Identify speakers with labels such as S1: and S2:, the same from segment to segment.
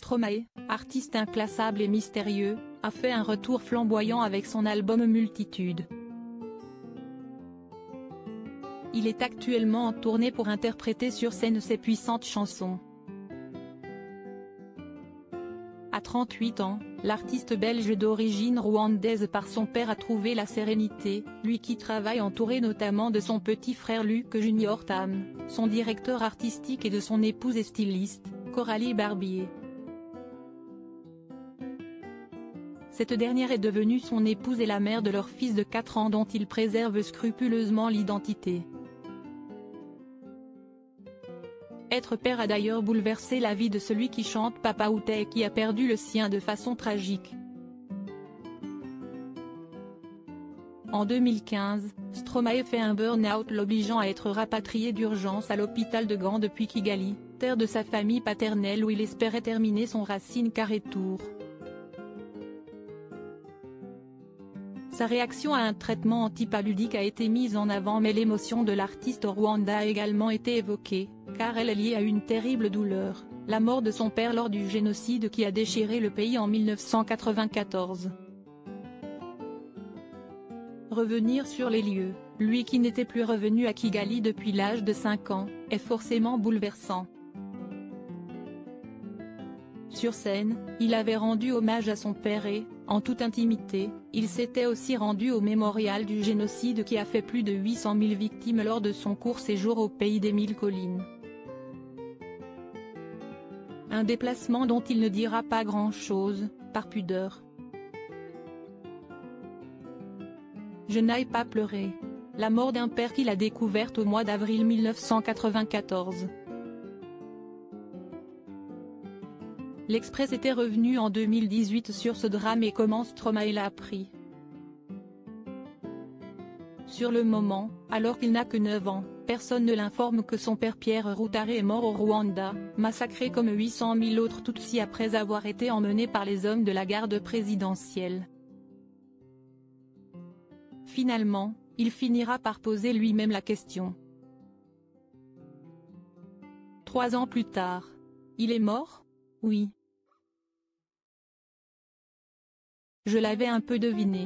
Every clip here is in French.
S1: Stromae, artiste inclassable et mystérieux, a fait un retour flamboyant avec son album Multitude. Il est actuellement en tournée pour interpréter sur scène ses puissantes chansons. À 38 ans, l'artiste belge d'origine rwandaise par son père a trouvé la sérénité, lui qui travaille entouré notamment de son petit frère Luc Junior Tam, son directeur artistique et de son épouse et styliste, Coralie Barbier. Cette dernière est devenue son épouse et la mère de leur fils de 4 ans dont il préserve scrupuleusement l'identité. Être père a d'ailleurs bouleversé la vie de celui qui chante Papa Outé et qui a perdu le sien de façon tragique. En 2015, Stromae fait un burn-out l'obligeant à être rapatrié d'urgence à l'hôpital de Gand depuis Kigali, terre de sa famille paternelle où il espérait terminer son Racine Carré Tour. Sa réaction à un traitement antipaludique a été mise en avant mais l'émotion de l'artiste au Rwanda a également été évoquée, car elle est liée à une terrible douleur, la mort de son père lors du génocide qui a déchiré le pays en 1994. Revenir sur les lieux, lui qui n'était plus revenu à Kigali depuis l'âge de 5 ans, est forcément bouleversant. Sur scène, il avait rendu hommage à son père et, en toute intimité, il s'était aussi rendu au mémorial du génocide qui a fait plus de 800 000 victimes lors de son court séjour au pays des 1000 collines. Un déplacement dont il ne dira pas grand-chose, par pudeur. Je n'aille pas pleurer. La mort d'un père qu'il a découverte au mois d'avril 1994. L'Express était revenu en 2018 sur ce drame et comment Stromae l'a appris. Sur le moment, alors qu'il n'a que 9 ans, personne ne l'informe que son père Pierre Rutare est mort au Rwanda, massacré comme 800 000 autres Tutsis après avoir été emmené par les hommes de la garde présidentielle. Finalement, il finira par poser lui-même la question. 3 ans plus tard. Il est mort ? Oui. Je l'avais un peu deviné.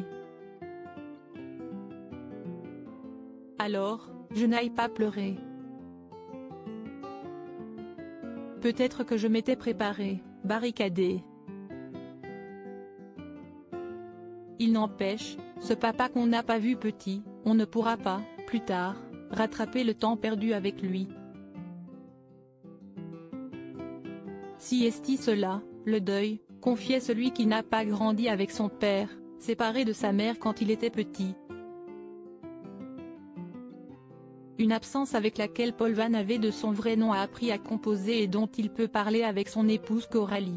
S1: Alors, je n'aille pas pleurer. Peut-être que je m'étais préparé, barricadé. Il n'empêche, ce papa qu'on n'a pas vu petit, on ne pourra pas, plus tard, rattraper le temps perdu avec lui. Si est-il cela, le deuil, confiait celui qui n'a pas grandi avec son père, séparé de sa mère quand il était petit. Une absence avec laquelle Paul Van avait de son vrai nom a appris à composer et dont il peut parler avec son épouse Coralie.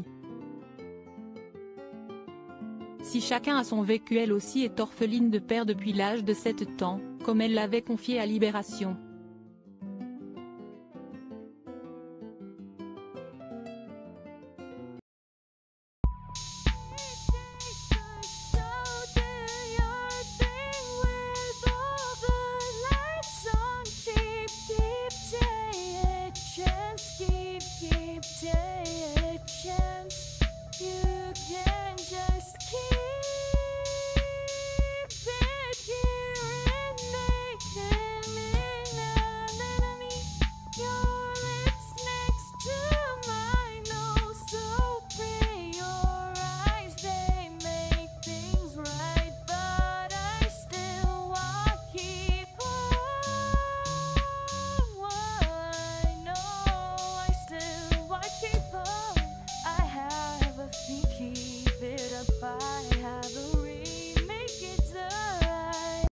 S1: Si chacun a son vécu, elle aussi est orpheline de père depuis l'âge de 7 ans, comme elle l'avait confié à Libération.